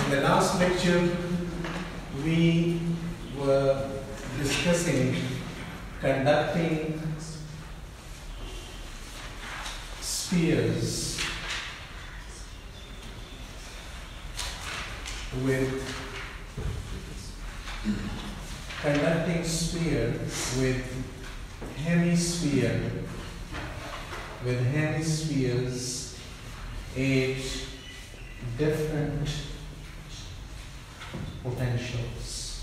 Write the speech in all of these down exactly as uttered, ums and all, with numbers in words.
In the last lecture, we were discussing conducting spheres with conducting sphere with hemisphere with hemispheres at different potentials.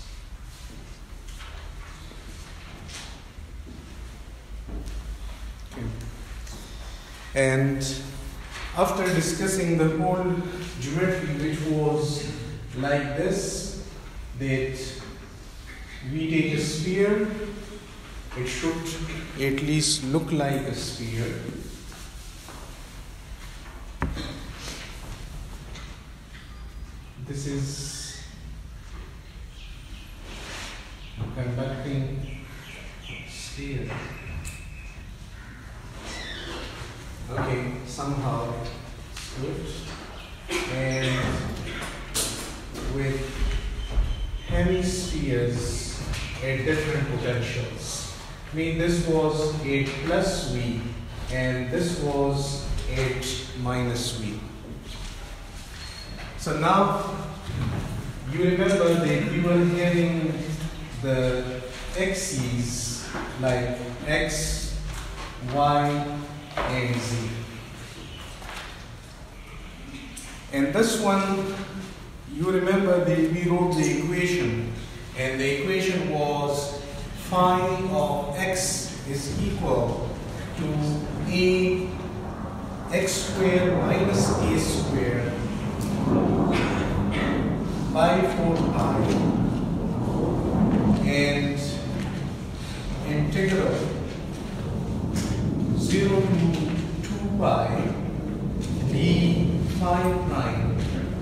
Okay. And after discussing the whole geometry, which was like this, that we take a sphere, it should at least look like a sphere. This is conducting sphere. Okay, somehow good. And with hemispheres at different potentials. I mean, this was at plus V and this was at minus V. So now you remember that we were having the axes like x, y, and z. And this one, you remember that we wrote the equation, and the equation was phi of x is equal to a x squared minus a squared by four pi and integral zero to two pi d phi prime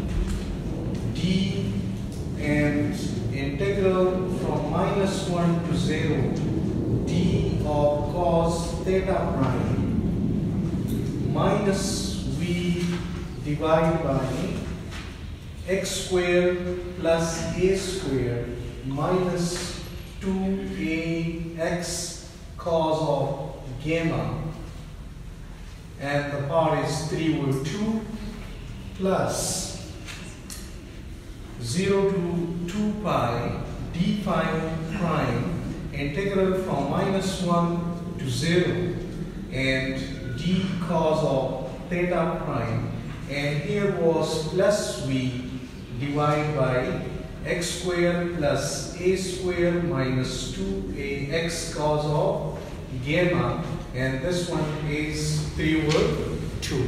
d and integral from minus one to zero d of cos theta prime minus v divided by x squared plus a squared minus two a x cos of gamma, and the part is three over two plus zero to two pi d phi prime integral from minus one to zero and d cos of theta prime, and here was plus v divided by x squared plus a squared minus two a x cos of gamma, and this one is three over two,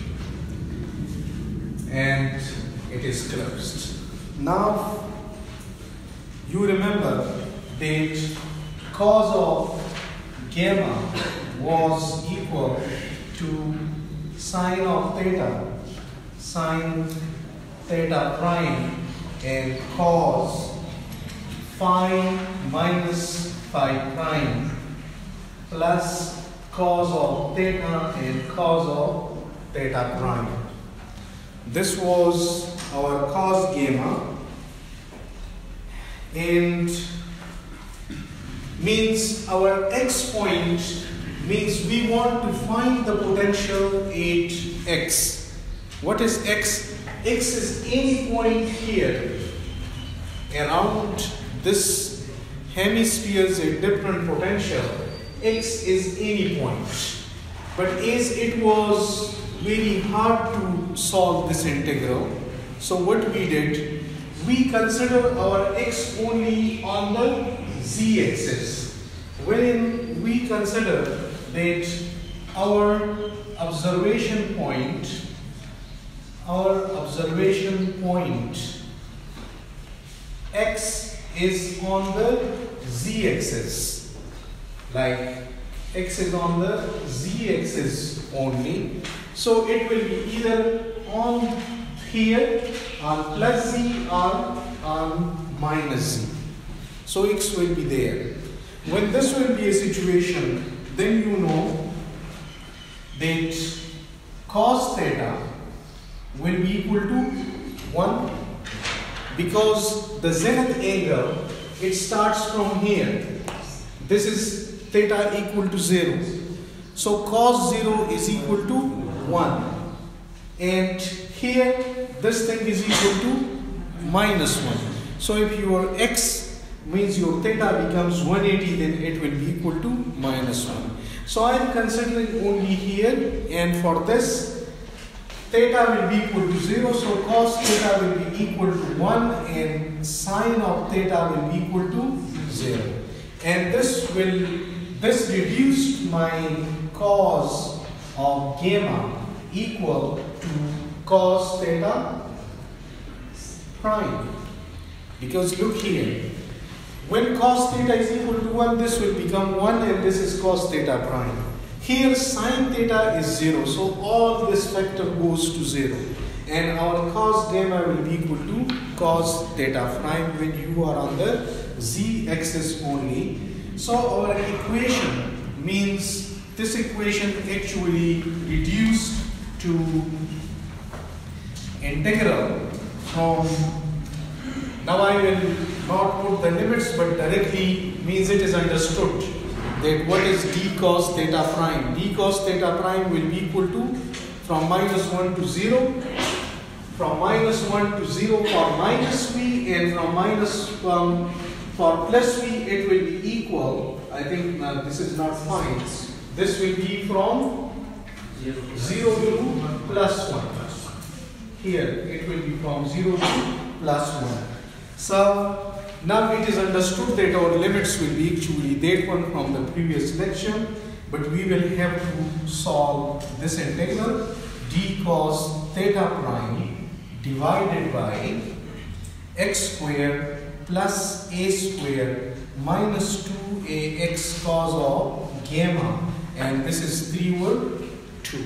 and it is closed. Now you remember that cos of gamma was equal to sine of theta, sine theta prime, and cos phi minus phi prime plus cos of theta and cos of theta prime. This was our cos gamma, and means our x point means we want to find the potential at x. What is x? X is any point here around this hemispheres at different potential. X is any point. But as it was very hard to solve this integral, so what we did, we consider our x only on the z-axis, wherein we consider that our observation point, our observation point x is on the z-axis, like x is on the z-axis only, so it will be either on here on plus z or on minus z. So x will be there. When this will be a situation, then you know that cos theta will be equal to one because the zenith angle, it starts from here. This is theta equal to zero. So cos zero is equal to one. And here this thing is equal to minus one. So if your x means your theta becomes one eighty, then it will be equal to minus one. So I am considering only here, and for this theta will be equal to zero. So cos theta will be equal to one and sine of theta will be equal to zero. And this will this reduced my cos of gamma equal to cos theta prime. Because look here, when cos theta is equal to one, this will become one and this is cos theta prime. Here sine theta is zero, so all this factor goes to zero. And our cos gamma will be equal to cos theta prime when you are on the z-axis only. So our equation means this equation actually reduced to integral from, now I will not put the limits, but directly means it is understood that what is d cos theta prime. D cos theta prime will be equal to from minus one to zero, from minus one to zero for minus v, and from minus um, for plus v it will be equal, I think uh, this is not fine, this will be from zero to plus one. Here it will be from zero to plus one. So now it is understood that our limits will be actually that one from the previous lecture, but we will have to solve this integral d cos theta prime divided by x square plus a square minus two a x cos of gamma, and this is three over two.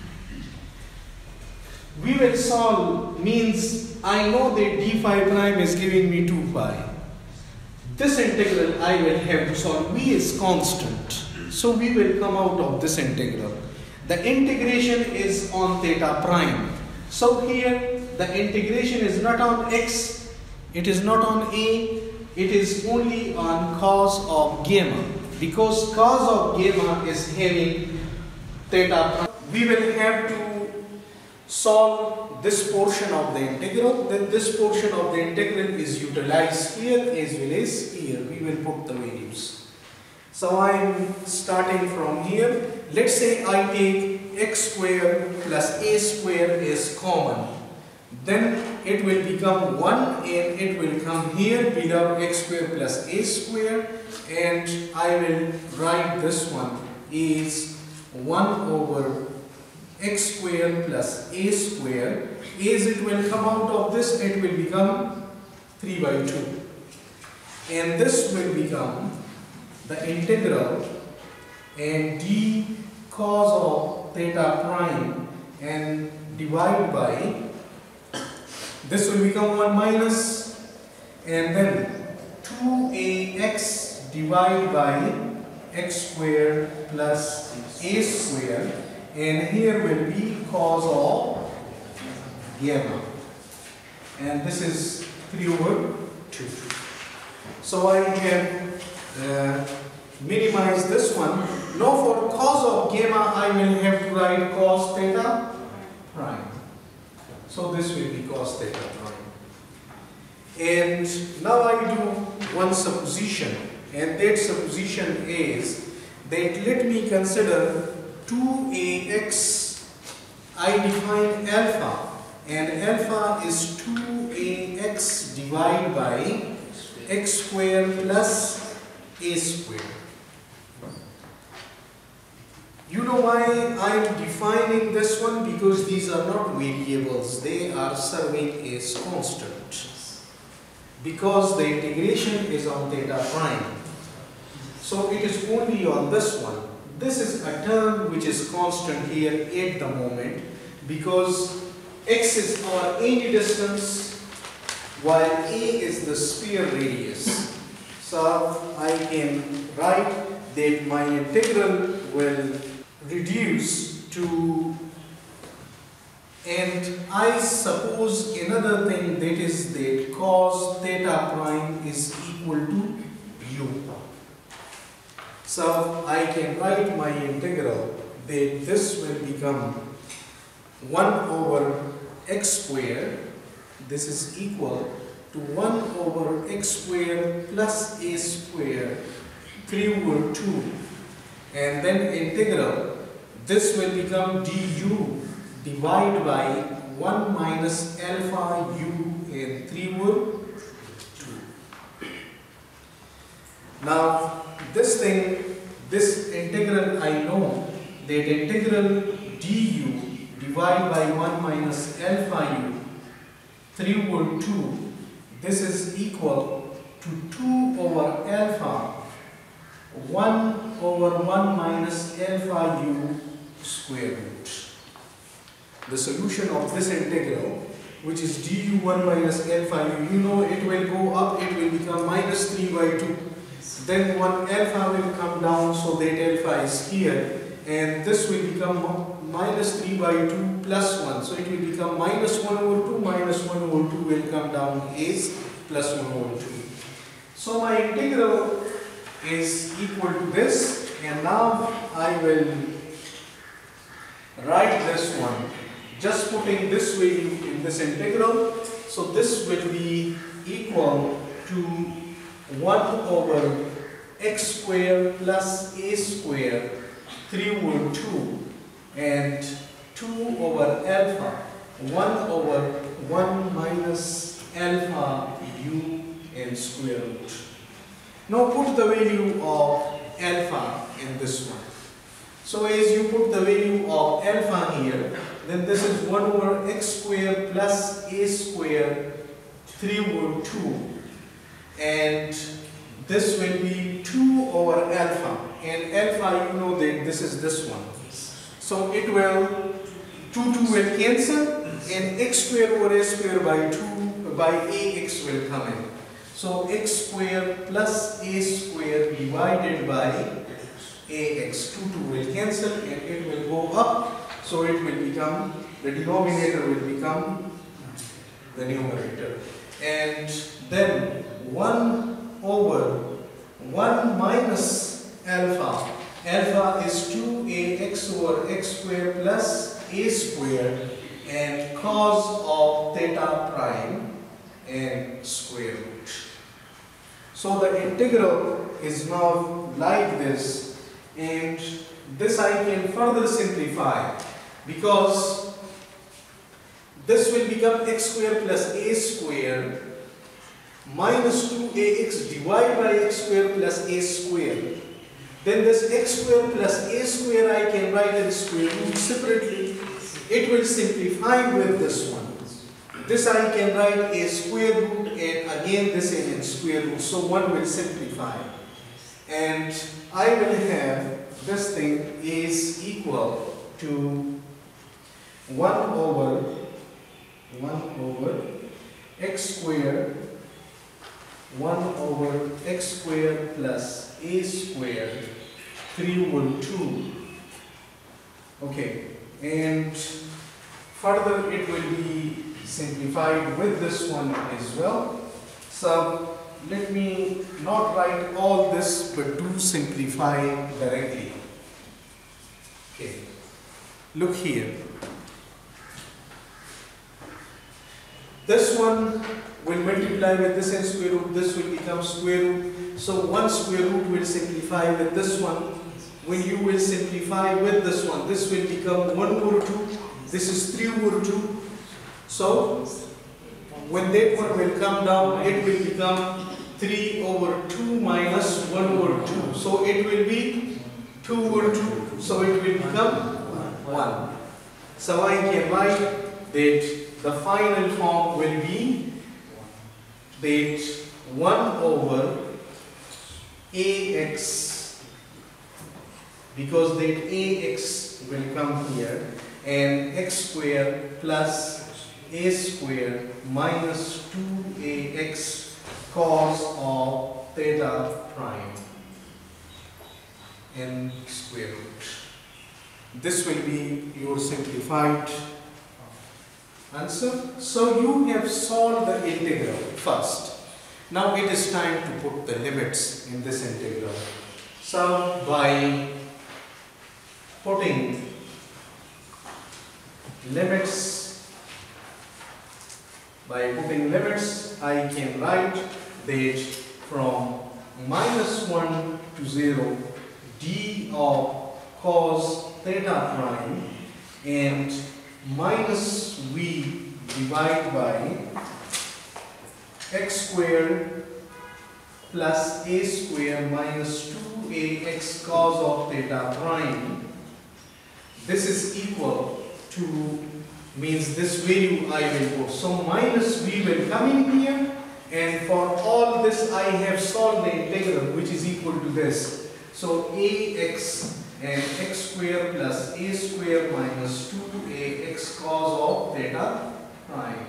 We will solve means I know that d phi prime is giving me two pi. This integral I will have to solve. V is constant, so we will come out of this integral. The integration is on theta prime. So here the integration is not on x, it is not on a, it is only on cos of gamma, because cos of gamma is having theta prime. We will have to solve this portion of the integral, then this portion of the integral is utilized here as well as here. We will put the values. So I am starting from here. Let's say I take x square plus a square is common. Then it will become one and it will come here below x square plus a square, and I will write this one is one over x square plus a square. As it will come out of this, it will become three by two. And this will become the integral and d cos of theta prime and divide by, this will become one minus, and then two a x divided by x square plus a square, and here will be cos of gamma, and this is three over two. So I can uh, minimize this one. Now for cos of gamma I will have to write cos theta prime. So this will be cos theta prime. And now I do one supposition, and that supposition is that let me consider two a x, I define alpha, and alpha is two a x divided by x square plus a square. You know why I am defining this one? Because these are not variables, they are serving as constant. Because the integration is on theta prime. So it is only on this one. This is a term which is constant here at the moment, because x is our any distance while a is the sphere radius. So I can write that my integral will reduce to, and I suppose another thing, that is that cos prime is equal to u. So I can write my integral that this will become one over x square. This is equal to one over x square plus a square three over two, and then integral this will become du divided by one minus alpha u and three over two. Now this thing, this integral, I know that integral du divided by one minus alpha u three over two, this is equal to two over alpha one over one minus alpha u square root. The solution of this integral, which is du one minus alpha u, you know it will go up, it will become minus three by two. Then one alpha will come down, so that alpha is here, and this will become minus three by two plus one. So it will become minus one over two, minus one over two will come down is plus one over two. So my integral is equal to this, and now I will write this one, just putting this value in this integral. So this will be equal to one over x square plus a square three over two and two over alpha one over one minus alpha u and square root. Now put the value of alpha in this one. So as you put the value of alpha here, then this is one over x square plus a square three over two, and this will be two over alpha, and alpha, you know that this is this one. So it will, two, two will cancel, and x square over a square by two, by ax will come in. So x square plus a square divided by ax, two, two will cancel, and it will go up. So it will become, the denominator will become the numerator. And then one over one minus alpha. Alpha is two a x over x square plus a square and cos of theta prime and square root. So the integral is now like this, and this I can further simplify, because this will become x square plus a square minus two a x divided by x square plus a square. Then this x square plus a square I can write in square root separately. It will simplify with this one. This I can write a square root, and again this is in square root. So one will simplify. And I will have this thing is equal to one over one over x square one over x square plus a square three over two. Okay, and further it will be simplified with this one as well. So let me not write all this, but do simplify directly. Okay, look here. This one will multiply with this and square root, this will become square root. So one square root will simplify with this one. When you will simplify with this one, this will become one over two, this is three over two. So when that one will come down, it will become three over two minus one over two. So it will be two over two. So it will become one. So I can write that the final form will be that one over ax, because that ax will come here, and x square plus a square minus two a x cos of theta prime and square root. This will be your simplified answer. So you have solved the integral first. Now it is time to put the limits in this integral. So by putting limits, by putting limits, I can write that from minus one to zero, d of cos theta prime and minus v divided by x squared plus a square minus two a x cos of theta prime. This is equal to, means this value I will put. So minus v will come in here, and for all this I have solved the integral which is equal to this. So ax and x square plus a square minus two a x cos of theta prime.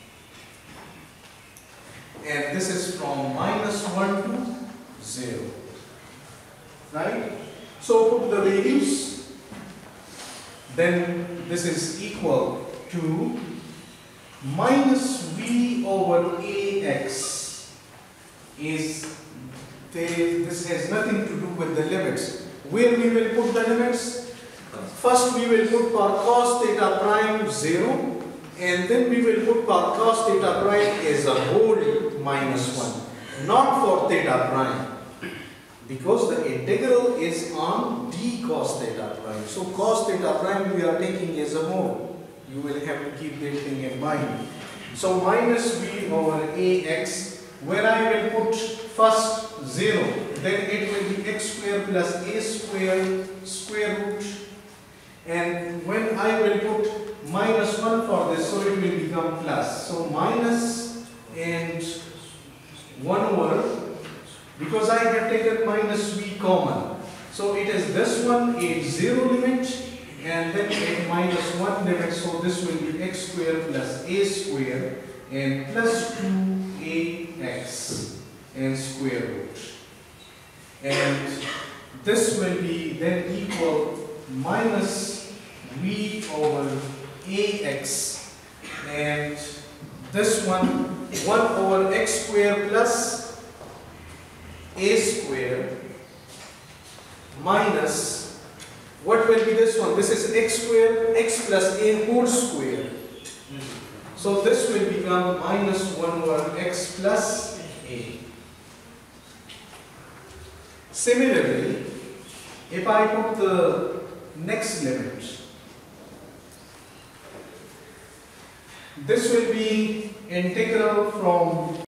And this is from minus one to zero. Right? So put the values. Then this is equal to minus v over ax is, this has nothing to do with the limits. Where we will put the limits? First we will put for cos theta prime zero, and then we will put for cos theta prime as a whole minus one, not for theta prime, because the integral is on d cos theta prime. So cos theta prime we are taking as a whole. You will have to keep that thing in mind. So minus v over ax, when I will put first zero, then it will be x square plus a square square root, and when I will put minus one for this, so it will become plus. So minus and one over, because I have taken minus v common. So it is this one at zero limit and then at minus one limit. So this will be x square plus a square and plus two a x and square root. And this will be then equal minus v over ax, and this one one over x square plus a square minus, what will be this one? This is x square, x plus a whole square. So this will become minus one over x plus a. Similarly, if I put the next limit, this will be integral from